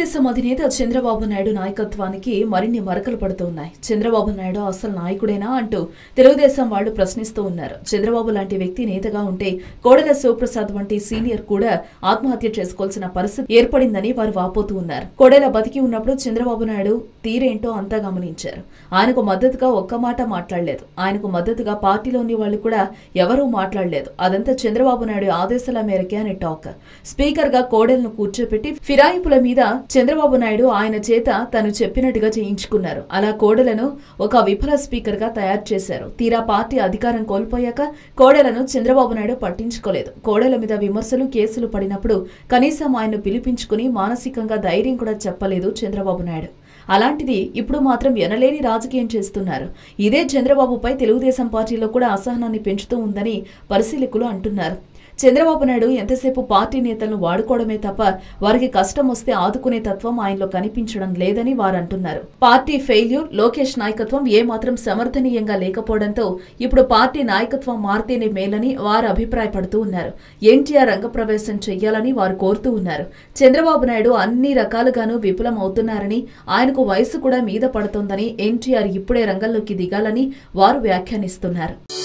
తెలుగుదేశం అధినేత చంద్రబాబు నాయుడు నాయకత్వానికి మరిన్ని మరకలు పడుతున్నాయి. చంద్రబాబు నాయుడు అసలు నాయకుడేనా అంటూ తెలుగుదేశం వాళ్ళు ప్రశ్నిస్తూ ఉన్నారు. చంద్రబాబు లాంటి వ్యక్తి నేతగా ఉంటే కోడెల శివప్రసాద్ వంటి సీనియర్ కూడా ఆత్మహత్య చేసుకోవాల్సిన పరిస్థితి ఏర్పడిందని వారు వాపోతూ ఉన్నారు. కోడెల బతికి ఉన్నప్పుడు చంద్రబాబు నాయుడు తీరేంటో అంతా గమనించారు. ఆయనకు మద్దతుగా ఒక్క మాట మాట్లాడలేదు. ఆయనకు మద్దతుగా పార్టీలోని వాళ్ళు కూడా ఎవరూ మాట్లాడలేదు. అదంతా చంద్రబాబు నాయుడు ఆదేశాల మేరకే అని టాక్. స్పీకర్ గా కోడెలను కూర్చోపెట్టి ఫిరాయింపుల మీద చంద్రబాబు నాయుడు ఆయన చేత తను చెప్పినట్టుగా చేయించుకున్నారు. అలా కోడెలను ఒక విఫల స్పీకర్ గా తయారు చేశారు. తీరా పార్టీ అధికారం కోల్పోయాక కోడెలను చంద్రబాబు నాయుడు పట్టించుకోలేదు. కోడెల మీద విమర్శలు, కేసులు పడినప్పుడు కనీసం ఆయన్ను పిలిపించుకుని మానసికంగా ధైర్యం కూడా చెప్పలేదు చంద్రబాబు నాయుడు. అలాంటిది ఇప్పుడు మాత్రం ఎనలేని రాజకీయం చేస్తున్నారు. ఇదే చంద్రబాబుపై తెలుగుదేశం పార్టీలో కూడా అసహనాన్ని పెంచుతూ ఉందని పరిశీలకులు అంటున్నారు. చంద్రబాబు నాయుడు ఎంతసేపు పార్టీ నేతలను వాడుకోవడమే తప్ప వారికి కష్టం వస్తే ఆదుకునే తత్వం ఆయనలో కనిపించడం లేదని వారు అంటున్నారు. పార్టీ ఫెయిల్యూర్, లోకేష్ నాయకత్వం ఏమాత్రం సమర్థనీయంగా లేకపోవడంతో ఇప్పుడు పార్టీ నాయకత్వం మారితేనే మేలని వారు అభిప్రాయపడుతూ ఉన్నారు. ఎన్టీఆర్ రంగప్రవేశం చెయ్యాలని వారు కోరుతూ ఉన్నారు. చంద్రబాబు నాయుడు అన్ని రకాలుగానూ విఫలం అవుతున్నారని, ఆయనకు వయసు కూడా మీద పడుతోందని, ఎన్టీఆర్ ఇప్పుడే రంగంలోకి దిగాలని వారు వ్యాఖ్యానిస్తున్నారు.